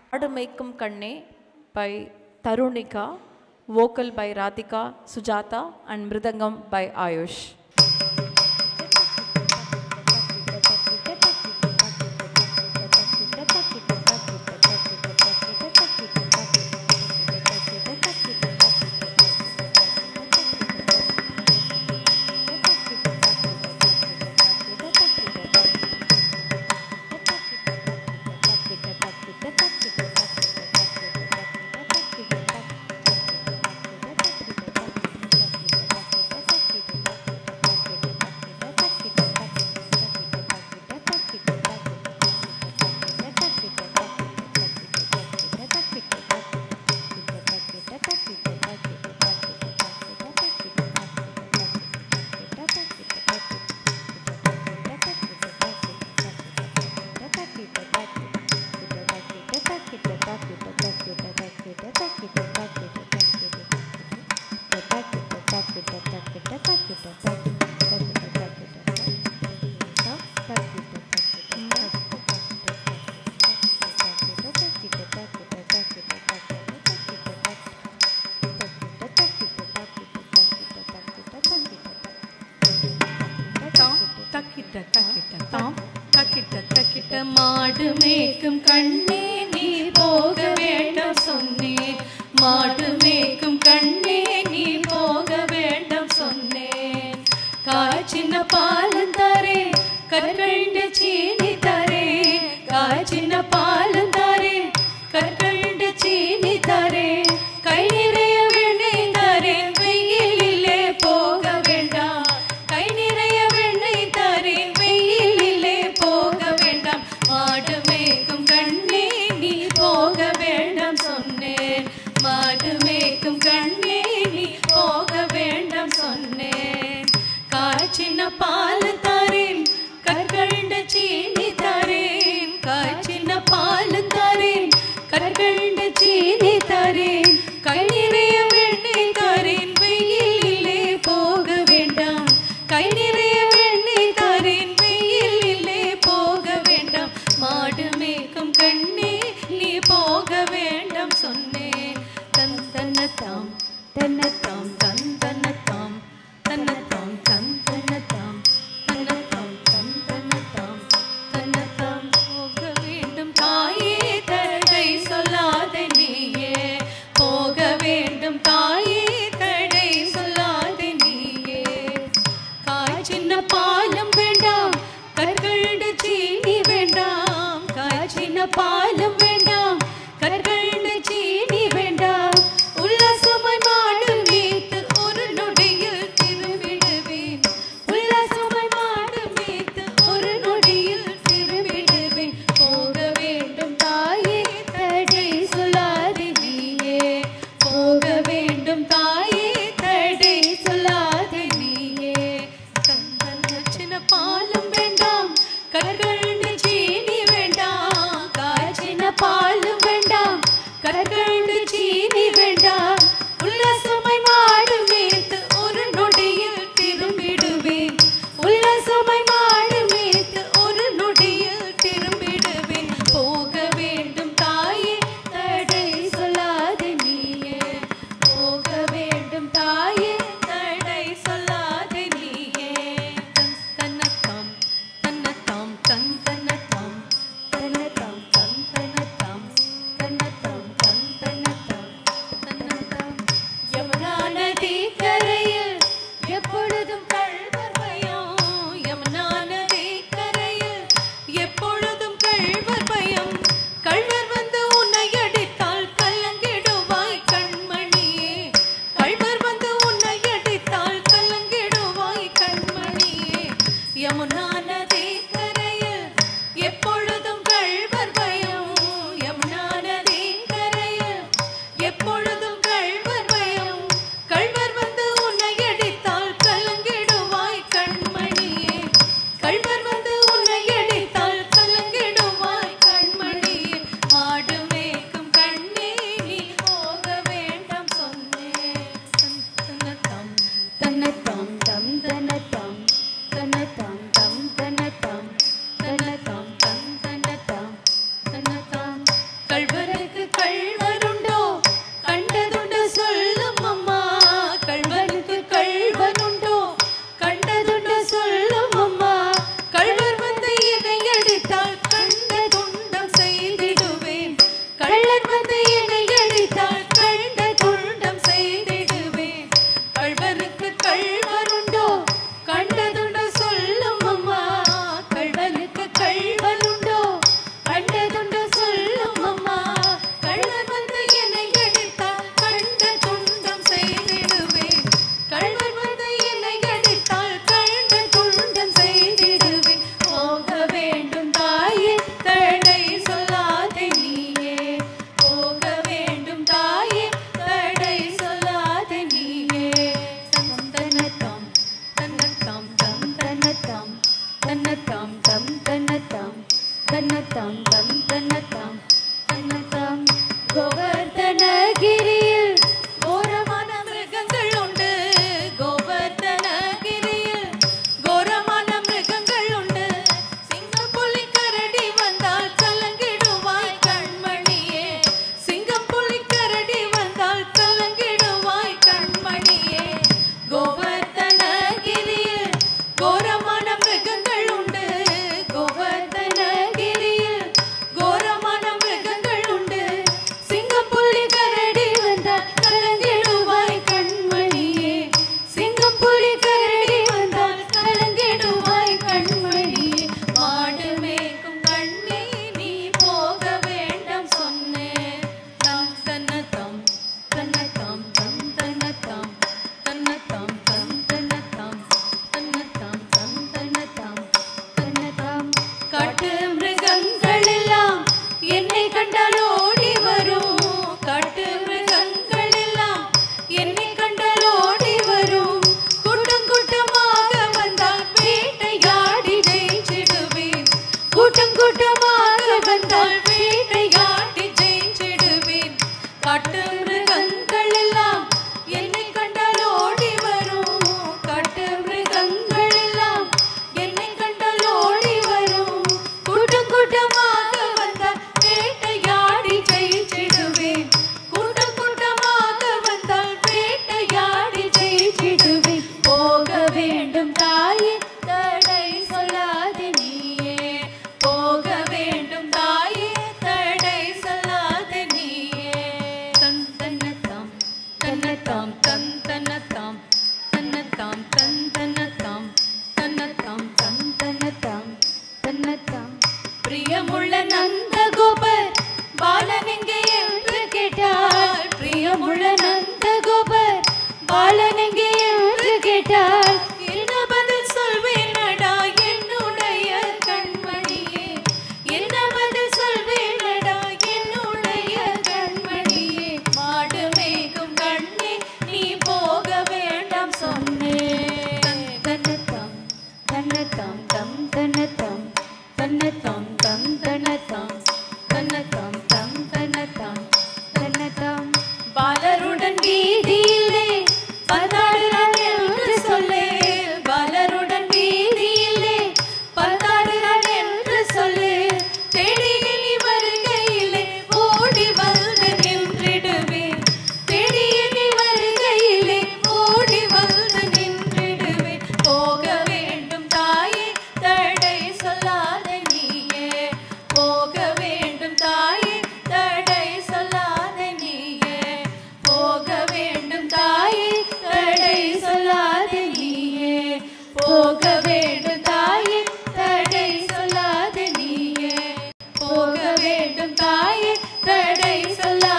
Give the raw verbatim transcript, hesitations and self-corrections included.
Maadu Mekkum Kanne by Tarunika, vocal by Radhika Sujata and Mridangam by Ayush. மாடு மேய்க்கும் கண்ணே நீ போக வேண்டாம் சொன்னேன் மாடு மேய்க்கும் கண்ணே நீ போக வேண்டாம் சொன்னேன் காய்ச்சின பால் தரே கற்கண்டு சீனி தரே காய்ச்சின பால் தரே கற்கண்டு சீனி தரே கை நிறைய வெண்ணெய் தரே வெயிலிலே போக வேண்டாம் கை நிறைய வெண்ணெய் தரே வெயிலிலே போக வேண்டாம் மாடு மேய்க்கும் கண்ணே நீ போக வேண்டாம் சொன்னேன் மாடு மேய்க்கும் கண்ணே நீ போக வேண்டாம் சொன்னேன் காய்ச்சின பால் தரேன் கற்கண்டு சீனி தரேன் காய்ச்சின பால் தரேன் கற்கண்டு சீனி தரேன் கை நிறைய வெண்ணெய் தரேன் வெயிலிலே போக வேண்டாம் கை நிறைய வெண்ணெய் தரேன் வெயிலிலே போக வேண்டாம் மாடு மேய்க்கும் கண்ணே நீ போக வேண்டாம் சொன்னேன் தன் தன்னதாம் தன்னதாம் தன் தன்னதாம் தன்னதாம் தன் தன்னதாம் தன்னதாம் தன் தன்னதாம் தன்னதாம் போக வேண்டும் தாயே தடை சொல்லாத நீயே போக வேண்டும் தாயே தடை சொல்லாத நீயே காய்ச்சின பாலும் வேண்டாம் கற்கண்டு சீனி வேண்டாம் காய்ச்சின பாலும் வேண்டாம் கற்கண்டு சீனி வேண்டாம் உல்லாசமாய் மாடு மேய்த்து ஒரு நொடியில் திரும்பிடுவேன் உல்லாசமாய் மாடு மேய்த்து ஒரு நொடியில் திரும்பிடுவேன் போக வேண்டும் தாயே தடை சொல்லாதே நீயே போக வேண்டும் தாயே தடை சொல்லாதே நீயே கந்தன பாலும் வேண்டாம் கற்கண்டு சீனி வேண்டாம் காய்ச்சின பாலும் வேண்டாம் கற்கண்டு சீனி வேண்டாம் உல்லாசமாய் மாடு மேய்த்து ஒரு நொடியில் திரும்பிடுவேன் உல்லாசமாய் மாடு மேய்த்து ஒரு நொடியில் திரும்பிடுவேன் போக வேண்டும் தாயே தடை சொல்லாதே நீயே போக வேண்டும் தாயே தடை சொல்லாதே நீயே தன்னதாம் தன்னதாம் தன் தன்னதாம் தன்னதாம் தன் தன்னதாம் தன்னதாம் தன் தன்னதாம் திடமுள்ள நந்த கோபர் பாலன் எங்கே என்று கேட்டால் என்ன பதில் சொல்வேனடா என்னுடைய கண்மணியே, என்ன பதில் சொல்வேனடா என்னுடைய கண்மணியே. மாடு மேய்க்கும் கண்ணே நீ போக வேண்டாம் சொன்னேன். தன்னத்தாம் தன்னத்தாம் தம் தன்னத்தாம் தன்னத்தாம் தம் தன்னத்தாம் தன்னத்தாம் தம் தன்னத்தாம் தன்னதாம். பாலருடன் வீதியிலே பந்தாடுறான் என்று சொல்லே, பாலருடன் வீதியிலே பந்தாடுறான் என்று சொல்லே. தேடி நீ வருகையிலே ஓடி வந்து நின்றிடுவேன், தேடி நீ வருகையிலே ஓடி வந்து நின்றிடுவேன். போக வேண்டும் தாயே தடை சொல்லாத நீயே, போக வேண்டும் தாயே தடை சொல்லாத நீயே, போக வேண்டும் தாயே தடை சொல்லாத நீயே, போக வேண்டும் தாயே தடை சொல்லாத நீயே, போக வேண்டும் தாயே தடை சொல்லாத